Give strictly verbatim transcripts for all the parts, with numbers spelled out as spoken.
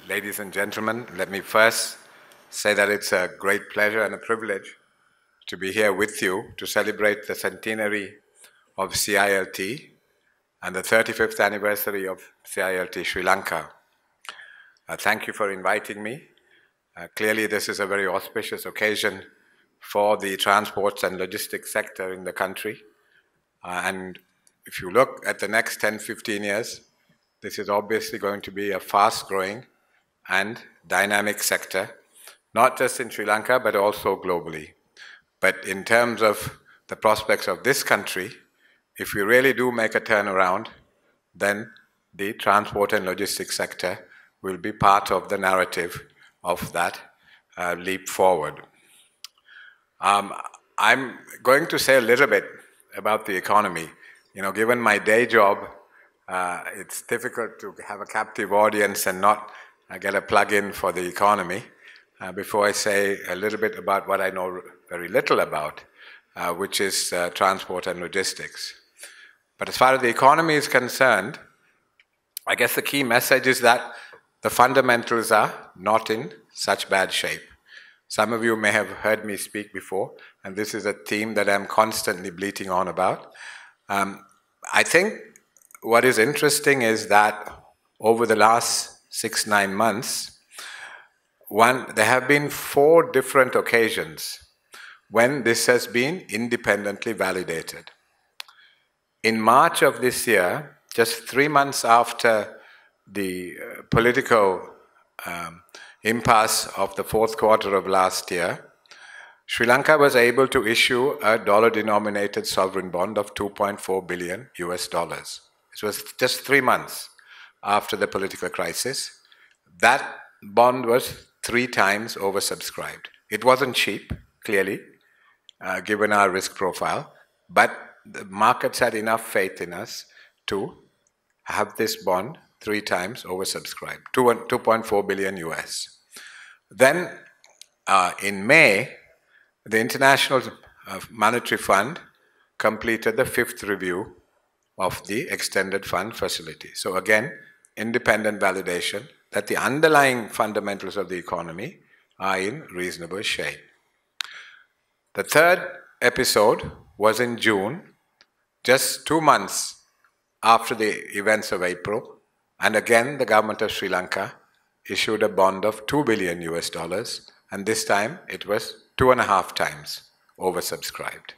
ladies and gentlemen, let me first say that it's a great pleasure and a privilege to be here with you to celebrate the centenary of C I L T and the thirty-fifth anniversary of C I L T Sri Lanka. Uh, thank you for inviting me. Uh, clearly, this is a very auspicious occasion for the transports and logistics sector in the country. Uh, and if you look at the next ten, fifteen years, this is obviously going to be a fast-growing and dynamic sector, not just in Sri Lanka, but also globally. But in terms of the prospects of this country, if we really do make a turnaround, then the transport and logistics sector will be part of the narrative of that uh, leap forward. Um, I'm going to say a little bit about the economy. You know, given my day job, uh, it's difficult to have a captive audience and not uh, get a plug-in for the economy uh, before I say a little bit about what I know very little about, uh, which is uh, transport and logistics. But as far as the economy is concerned, I guess the key message is that the fundamentals are not in such bad shape. Some of you may have heard me speak before, and this is a theme that I'm constantly bleating on about. Um, I think what is interesting is that over the last six, nine months, one, there have been four different occasions when this has been independently validated. In March of this year, just three months after the uh, political um, impasse of the fourth quarter of last year, Sri Lanka was able to issue a dollar-denominated sovereign bond of two point four billion U S dollars. It was just three months after the political crisis. That bond was three times oversubscribed. It wasn't cheap, clearly, uh, given our risk profile, but the markets had enough faith in us to have this bond three times oversubscribed, two point four billion U S. Then, uh, in May, the International Monetary Fund completed the fifth review of the extended fund facility. So again, independent validation that the underlying fundamentals of the economy are in reasonable shape. The third episode was in June, just two months after the events of April, and again the government of Sri Lanka issued a bond of two billion U S dollars, and this time it was two and a half times oversubscribed.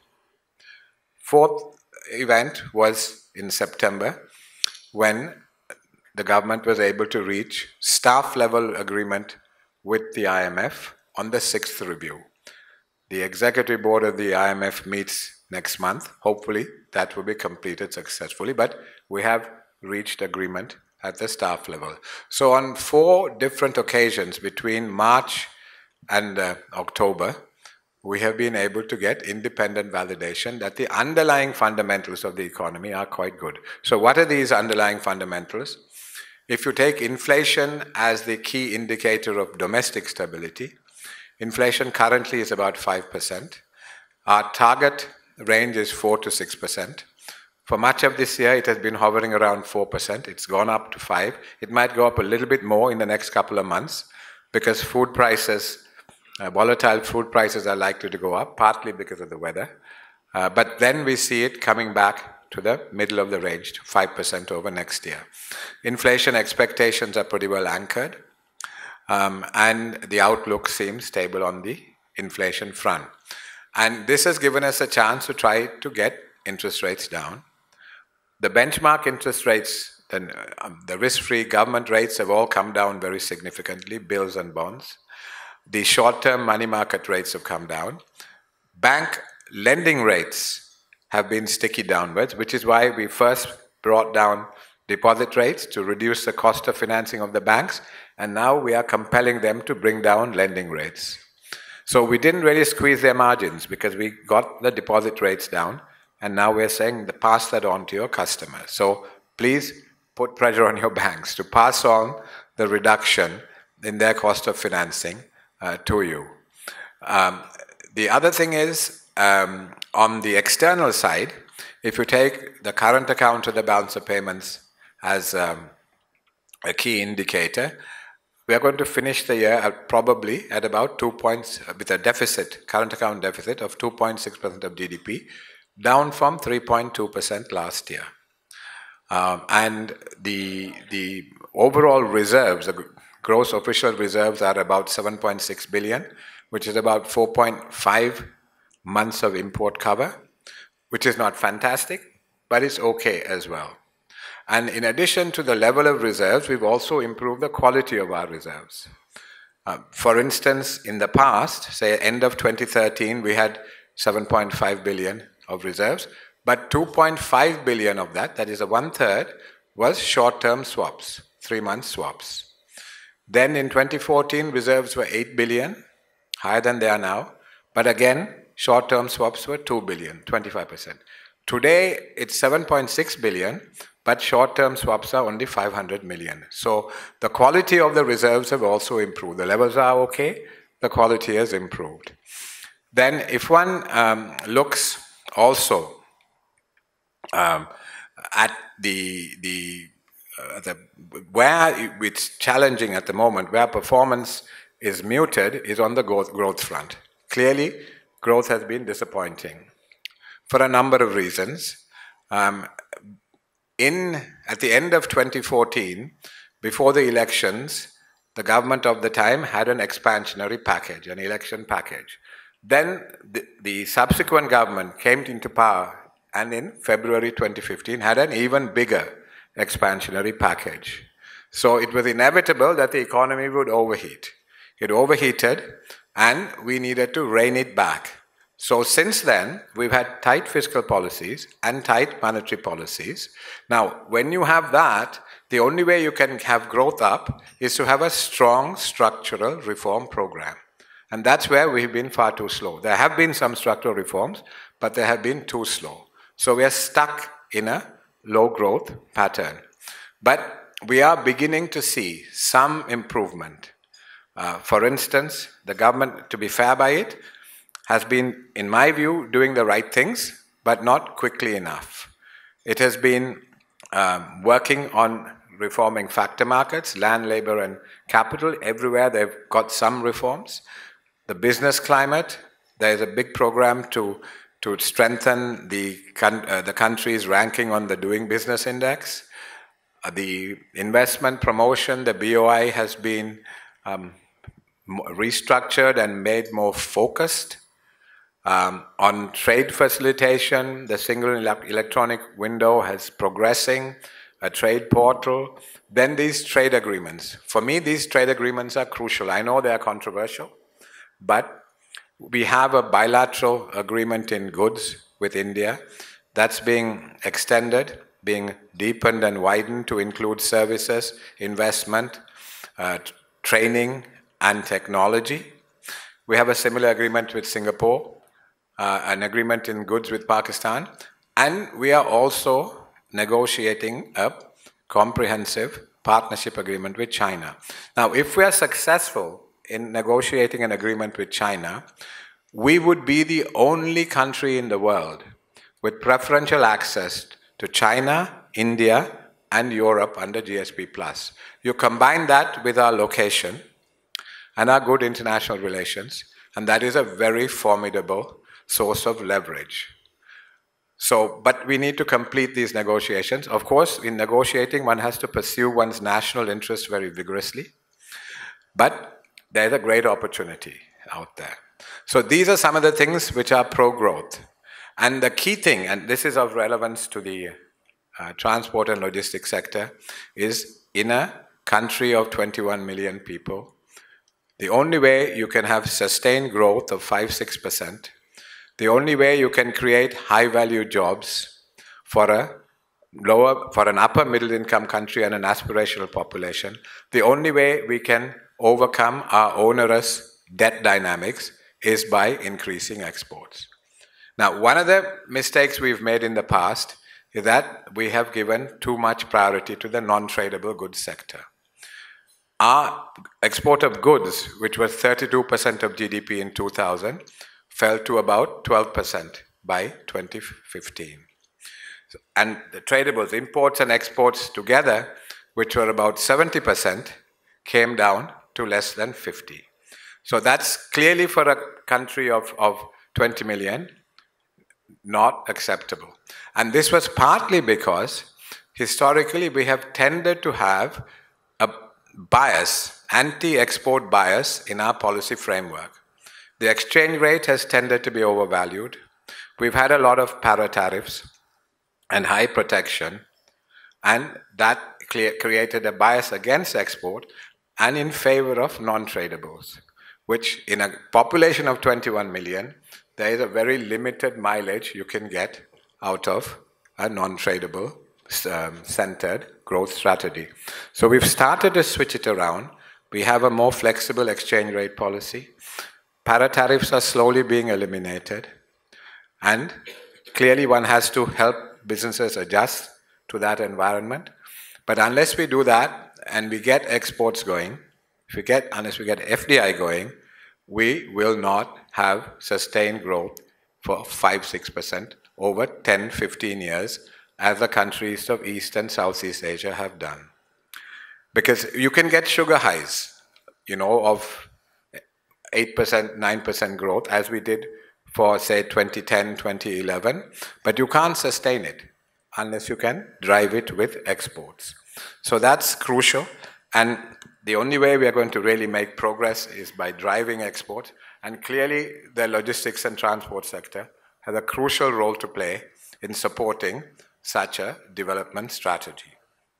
Fourth event was in September, when the government was able to reach staff-level agreement with the I M F on the sixth review. The executive board of the I M F meets next month. Hopefully that will be completed successfully, but we have reached agreement at the staff level. So on four different occasions between March and uh, October, we have been able to get independent validation that the underlying fundamentals of the economy are quite good. So what are these underlying fundamentals? If you take inflation as the key indicator of domestic stability, inflation currently is about five percent. Our target range is four to six percent. For much of this year, it has been hovering around four percent. It's gone up to five. It might go up a little bit more in the next couple of months because food prices, uh, volatile food prices are likely to go up, partly because of the weather. Uh, but then we see it coming back to the middle of the range, to five percent over next year. Inflation expectations are pretty well anchored, um, and the outlook seems stable on the inflation front. And this has given us a chance to try to get interest rates down. The benchmark interest rates, the, um, the risk-free government rates have all come down very significantly, bills and bonds. The short-term money market rates have come down. Bank lending rates have been sticky downwards, which is why we first brought down deposit rates to reduce the cost of financing of the banks, and now we are compelling them to bring down lending rates. So we didn't really squeeze their margins because we got the deposit rates down, and now we're saying to pass that on to your customers. So please put pressure on your banks to pass on the reduction in their cost of financing uh, to you. Um, the other thing is, um, on the external side, if you take the current account of the balance of payments as um, a key indicator, we are going to finish the year at probably at about two points, with a deficit, current account deficit of two point six percent of G D P, down from three point two percent last year. Um, and the, the overall reserves, the gross official reserves are about seven point six billion, which is about four point five months of import cover, which is not fantastic, but it's okay as well. And in addition to the level of reserves, we've also improved the quality of our reserves. Uh, for instance, in the past, say end of twenty thirteen, we had seven point five billion of reserves, but two point five billion of that, that is a one-third, was short-term swaps, three-month swaps. Then in twenty fourteen, reserves were eight billion, higher than they are now, but again, short-term swaps were two billion, twenty-five percent. Today, it's seven point six billion, but short-term swaps are only five hundred million. So the quality of the reserves have also improved. The levels are okay, the quality has improved. Then if one um, looks also um, at the, the, uh, the, where it's challenging at the moment, where performance is muted, is on the growth, growth front. Clearly, growth has been disappointing for a number of reasons. Um, In, at the end of twenty fourteen, before the elections, the government of the time had an expansionary package, an election package. Then the, the subsequent government came into power, and in February twenty fifteen had an even bigger expansionary package. So it was inevitable that the economy would overheat. It overheated, and we needed to rein it back. So since then, we've had tight fiscal policies and tight monetary policies. Now, when you have that, the only way you can have growth up is to have a strong structural reform program. And that's where we've been far too slow. There have been some structural reforms, but they have been too slow. So we are stuck in a low growth pattern. But we are beginning to see some improvement. Uh, for instance, the government, to be fair by it, has been, in my view, doing the right things, but not quickly enough. It has been um, working on reforming factor markets, land, labor, and capital. Everywhere they've got some reforms. The business climate, there is a big program to, to strengthen the, uh, the country's ranking on the Doing Business Index. Uh, the investment promotion, the B O I, has been um, restructured and made more focused. Um, on trade facilitation, the single ele- electronic window has progressing, a trade portal. Then these trade agreements. For me, these trade agreements are crucial. I know they are controversial, but we have a bilateral agreement in goods with India that's being extended, being deepened and widened to include services, investment, uh, training, and technology. We have a similar agreement with Singapore. Uh, an agreement in goods with Pakistan, and we are also negotiating a comprehensive partnership agreement with China. Now, if we are successful in negotiating an agreement with China, we would be the only country in the world with preferential access to China, India, and Europe under G S P plus. You combine that with our location and our good international relations, and that is a very formidable source of leverage. So, but we need to complete these negotiations. Of course, in negotiating, one has to pursue one's national interests very vigorously. But there's a great opportunity out there. So these are some of the things which are pro-growth. And the key thing, and this is of relevance to the uh, transport and logistics sector, is in a country of twenty-one million people, the only way you can have sustained growth of five to six percent, the only way you can create high-value jobs for a lower, for an upper middle-income country and an aspirational population, the only way we can overcome our onerous debt dynamics is by increasing exports. Now, one of the mistakes we've made in the past is that we have given too much priority to the non-tradable goods sector. Our export of goods, which was thirty-two percent of G D P in two thousand, fell to about twelve percent by twenty fifteen. And the tradables, imports and exports together, which were about seventy percent, came down to less than fifty. So that's clearly for a country of, of twenty million, not acceptable. And this was partly because historically we have tended to have a bias, anti-export bias in our policy framework. The exchange rate has tended to be overvalued. We've had a lot of para-tariffs and high protection, and that created a bias against export and in favor of non-tradables, which in a population of twenty-one million, there is a very limited mileage you can get out of a non-tradable um, centered growth strategy. So we've started to switch it around. We have a more flexible exchange rate policy. Para-tariffs are slowly being eliminated. And clearly one has to help businesses adjust to that environment. But unless we do that and we get exports going, if we get, unless we get F D I going, we will not have sustained growth for five, six percent over ten, fifteen years, as the countries of East and Southeast Asia have done. Because you can get sugar highs, you know, of eight percent, nine percent growth, as we did for, say, twenty ten, twenty eleven, but you can't sustain it unless you can drive it with exports. So that's crucial, and the only way we are going to really make progress is by driving export, and clearly the logistics and transport sector has a crucial role to play in supporting such a development strategy.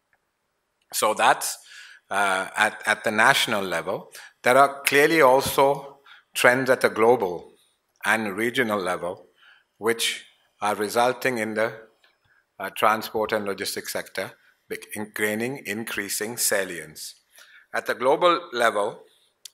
So that's uh, at, at the national level. There are clearly also trends at the global and regional level which are resulting in the uh, transport and logistics sector gaining increasing salience. At the global level,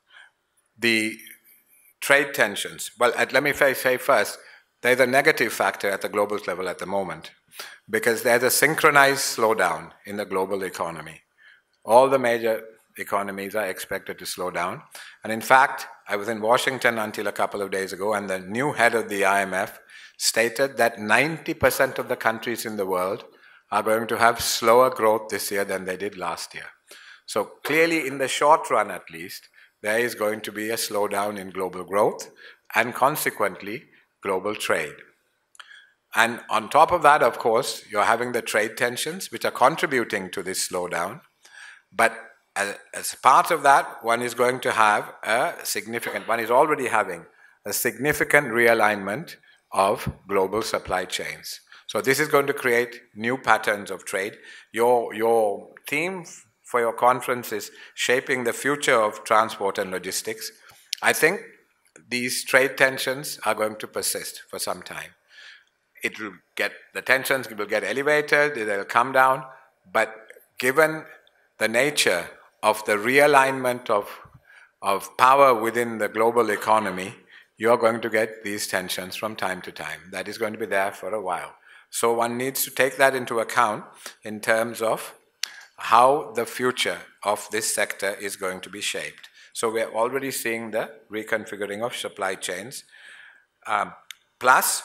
the trade tensions, well, at, let me say first, there's a negative factor at the global level at the moment because there's a synchronized slowdown in the global economy. All the major economies are expected to slow down. And in fact, I was in Washington until a couple of days ago, and the new head of the I M F stated that ninety percent of the countries in the world are going to have slower growth this year than they did last year. So clearly, in the short run at least, there is going to be a slowdown in global growth and consequently global trade. And on top of that, of course, you're having the trade tensions which are contributing to this slowdown. But as, as part of that, one is going to have a significant, one is already having a significant realignment of global supply chains. So this is going to create new patterns of trade. Your, your theme for your conference is shaping the future of transport and logistics. I think these trade tensions are going to persist for some time. It will get, the tensions will get elevated, they'll come down, but given the nature of the realignment of, of power within the global economy, you're going to get these tensions from time to time. That is going to be there for a while. So one needs to take that into account in terms of how the future of this sector is going to be shaped. So we're already seeing the reconfiguring of supply chains. Um, plus,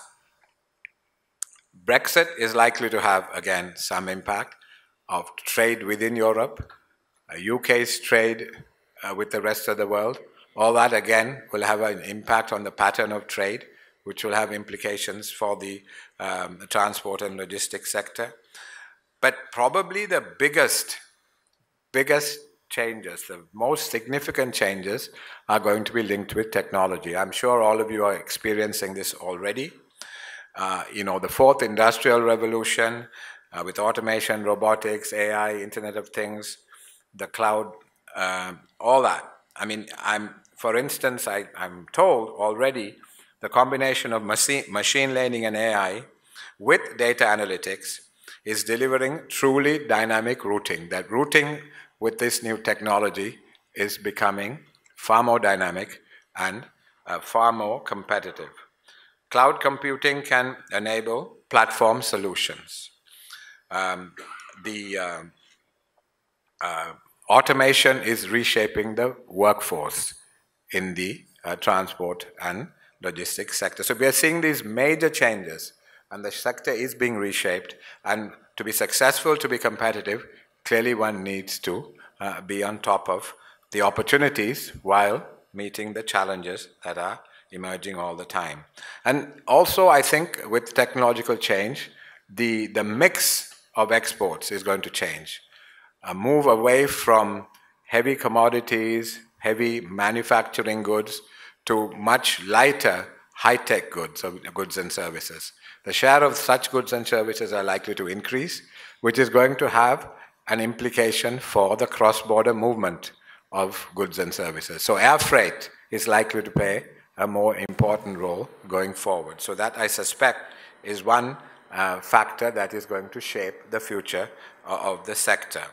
Brexit is likely to have, again, some impact of trade within Europe, uh, U K's trade uh, with the rest of the world. All that, again, will have an impact on the pattern of trade, which will have implications for the, um, the transport and logistics sector. But probably the biggest, biggest changes, the most significant changes are going to be linked with technology. I'm sure all of you are experiencing this already. Uh, you know, the fourth industrial revolution uh, with automation, robotics, A I, Internet of Things, the cloud, uh, all that. I mean, I'm, for instance, I, I'm told already the combination of machine, machine learning and A I with data analytics is delivering truly dynamic routing. That routing with this new technology is becoming far more dynamic and uh, far more competitive. Cloud computing can enable platform solutions. Um, the uh, uh, automation is reshaping the workforce in the uh, transport and logistics sector. So we are seeing these major changes, and the sector is being reshaped. And to be successful, to be competitive, clearly one needs to uh, be on top of the opportunities while meeting the challenges that are emerging all the time. And also, I think with technological change, the, the mix of exports is going to change. A move away from heavy commodities, heavy manufacturing goods, to much lighter high-tech goods, goods and services. The share of such goods and services are likely to increase, which is going to have an implication for the cross-border movement of goods and services. So air freight is likely to play a more important role going forward. So that, I suspect, is one uh, factor that is going to shape the future of the sector.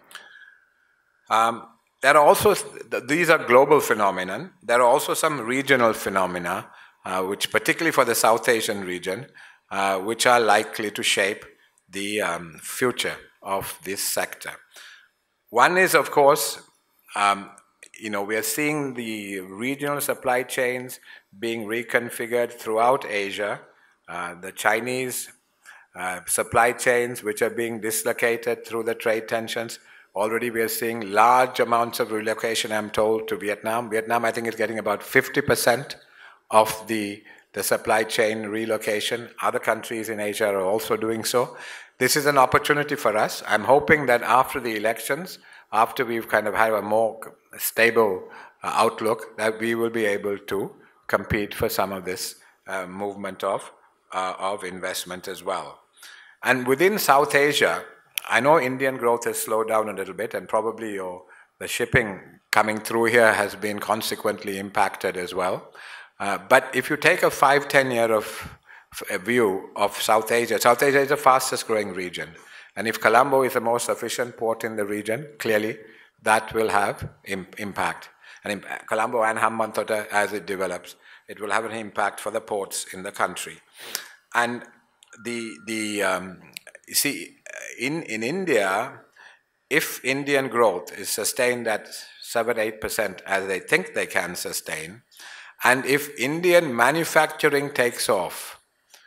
Um, there are also, these are global phenomena. There are also some regional phenomena, uh, which particularly for the South Asian region, uh, which are likely to shape the um, future of this sector. One is, of course, um, you know, we are seeing the regional supply chains being reconfigured throughout Asia. Uh, the Chinese uh, supply chains, which are being dislocated through the trade tensions. Already we are seeing large amounts of relocation, I'm told, to Vietnam. Vietnam, I think, is getting about fifty percent of the, the supply chain relocation. Other countries in Asia are also doing so. This is an opportunity for us. I'm hoping that after the elections, after we've kind of had a more stable uh, outlook, that we will be able to compete for some of this uh, movement of, uh, of investment as well. And within South Asia, I know Indian growth has slowed down a little bit, and probably your, the shipping coming through here has been consequently impacted as well. Uh, but if you take a five, ten year of a view of South Asia, South Asia is the fastest growing region. And if Colombo is the most efficient port in the region, clearly that will have im impact. And in Colombo and Hambantota, as it develops, it will have an impact for the ports in the country. And the, the um, you see, in, in India, if Indian growth is sustained at seven, eight percent, as they think they can sustain, and if Indian manufacturing takes off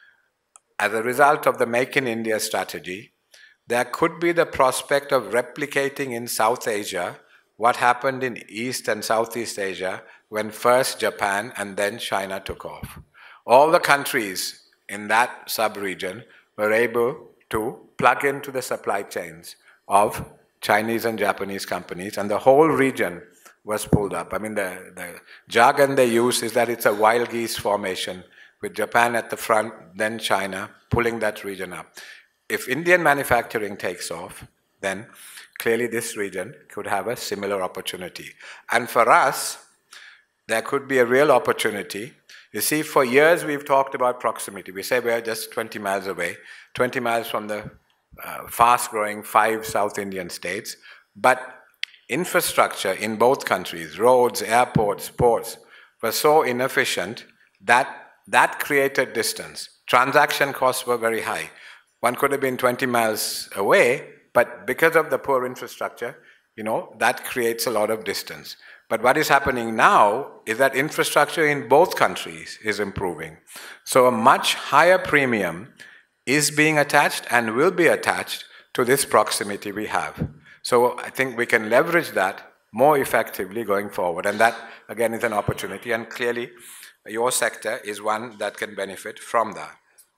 as a result of the Make in India strategy, there could be the prospect of replicating in South Asia what happened in East and Southeast Asia when first Japan and then China took off. All the countries in that sub-region were able to plug into the supply chains of Chinese and Japanese companies, and the whole region was pulled up. I mean, the, the jargon they use is that it's a wild geese formation, with Japan at the front, then China, pulling that region up. If Indian manufacturing takes off, then clearly this region could have a similar opportunity. And for us, there could be a real opportunity. You see, for years we've talked about proximity. We say we're just twenty miles away, twenty miles from the uh, fast-growing five South Indian states. But infrastructure in both countries, roads, airports, ports, was so inefficient that that created distance. Transaction costs were very high. One could have been twenty miles away, but because of the poor infrastructure, you know, that creates a lot of distance. But what is happening now is that infrastructure in both countries is improving. So a much higher premium is being attached and will be attached to this proximity we have. So I think we can leverage that more effectively going forward. And that, again, is an opportunity. And clearly, your sector is one that can benefit from that.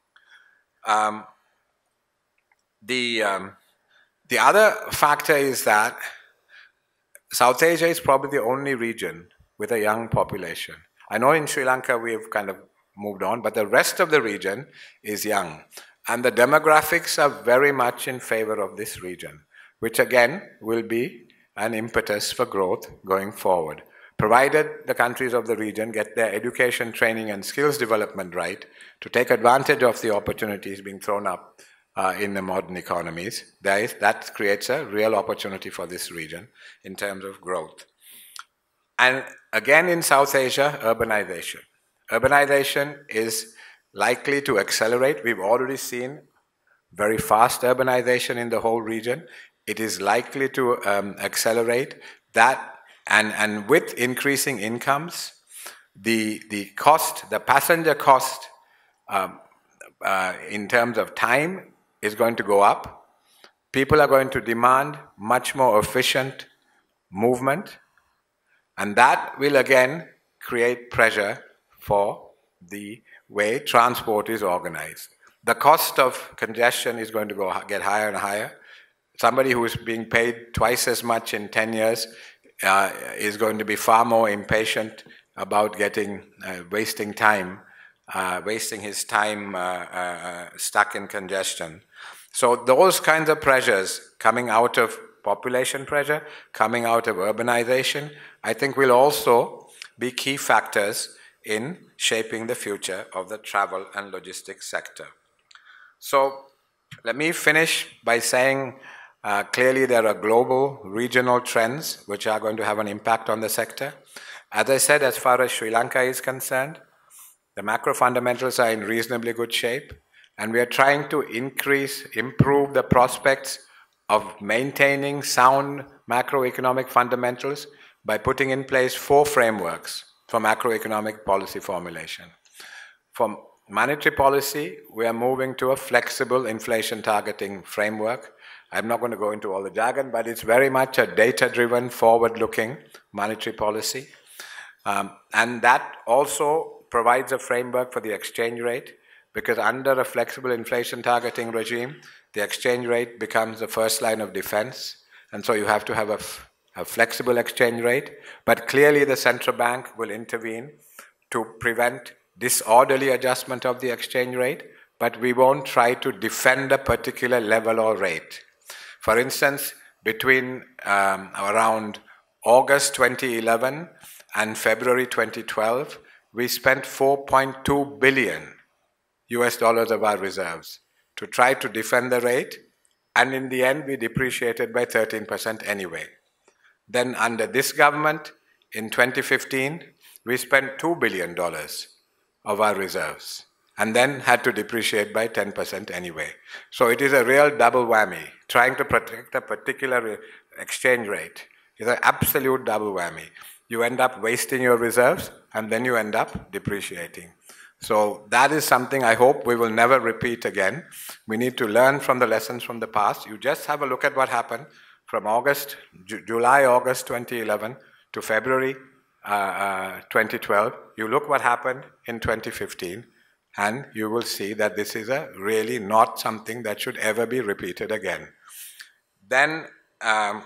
Um, the, um, the other factor is that South Asia is probably the only region with a young population. I know in Sri Lanka we've kind of moved on, but the rest of the region is young. And the demographics are very much in favor of this region, which again will be an impetus for growth going forward, provided the countries of the region get their education, training, and skills development right to take advantage of the opportunities being thrown up uh, in the modern economies. There is, that creates a real opportunity for this region in terms of growth. And again, in South Asia, urbanization. Urbanization is likely to accelerate. We've already seen very fast urbanization in the whole region. It is likely to um, accelerate that, and, and with increasing incomes, the, the cost, the passenger cost um, uh, in terms of time is going to go up. People are going to demand much more efficient movement, And that will again create pressure for the way transport is organized. The cost of congestion is going to go get higher and higher. Somebody who is being paid twice as much in ten years uh, is going to be far more impatient about getting, uh, wasting time, uh, wasting his time uh, uh, stuck in congestion. So those kinds of pressures coming out of population pressure, coming out of urbanization, I think will also be key factors in shaping the future of the travel and logistics sector. So let me finish by saying uh, clearly there are global, regional trends which are going to have an impact on the sector. As I said, as far as Sri Lanka is concerned, the macro fundamentals are in reasonably good shape, and we are trying to increase, improve the prospects of maintaining sound macroeconomic fundamentals by putting in place four frameworks for macroeconomic policy formulation. For monetary policy, we are moving to a flexible inflation targeting framework. I'm not going to go into all the jargon, but it's very much a data-driven, forward-looking monetary policy. Um, and that also provides a framework for the exchange rate, because under a flexible inflation targeting regime, the exchange rate becomes the first line of defense. And so you have to have a, a flexible exchange rate. But clearly the central bank will intervene to prevent disorderly adjustment of the exchange rate, but we won't try to defend a particular level or rate. For instance, between um, around August twenty eleven and February twenty twelve, we spent four point two billion U S dollars of our reserves to try to defend the rate, and in the end we depreciated by thirteen percent anyway. Then under this government, in twenty fifteen, we spent two billion dollars of our reserves, and then had to depreciate by ten percent anyway. So it is a real double whammy. Trying to protect a particular exchange rate is an absolute double whammy. You end up wasting your reserves, and then you end up depreciating. So that is something I hope we will never repeat again. We need to learn from the lessons from the past. You just have a look at what happened from August, Ju- July, August twenty eleven to February uh, uh, twenty twelve. You look what happened in twenty fifteen, and you will see that this is a really not something that should ever be repeated again. Then, um,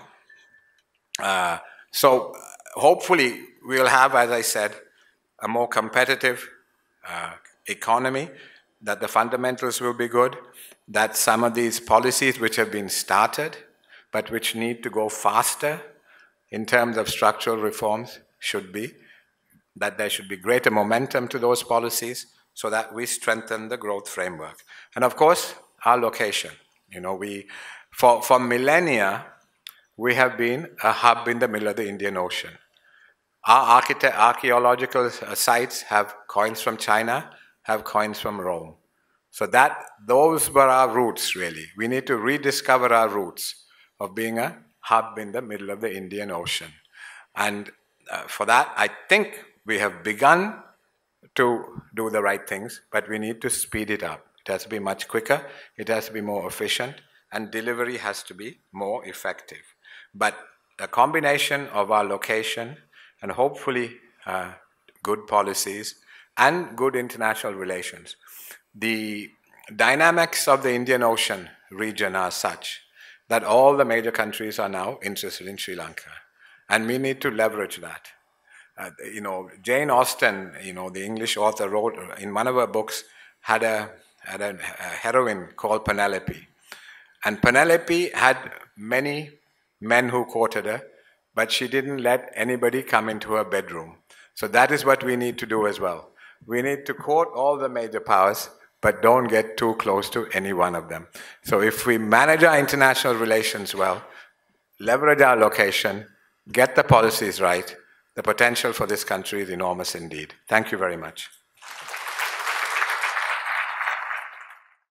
uh, so hopefully we'll have, as I said, a more competitive uh, economy, that the fundamentals will be good, that some of these policies which have been started, but which need to go faster in terms of structural reforms should be, that there should be greater momentum to those policies so that we strengthen the growth framework. And of course, our location. You know, we, for, for millennia, we have been a hub in the middle of the Indian Ocean. Our archaeological sites have coins from China, have coins from Rome. So that, those were our roots, really. We need to rediscover our roots of being a hub in the middle of the Indian Ocean. And uh, for that, I think we have begun to do the right things, but we need to speed it up. It has to be much quicker, it has to be more efficient, and delivery has to be more effective. But a combination of our location and hopefully uh, good policies and good international relations. The dynamics of the Indian Ocean region are such that all the major countries are now interested in Sri Lanka. And we need to leverage that. Uh, you know, Jane Austen, you know, the English author, wrote in one of her books, had a, had a, a heroine called Penelope. And Penelope had many men who courted her, but she didn't let anybody come into her bedroom. So that is what we need to do as well. We need to court all the major powers, but don't get too close to any one of them. So if we manage our international relations well, leverage our location, get the policies right, the potential for this country is enormous indeed. Thank you very much.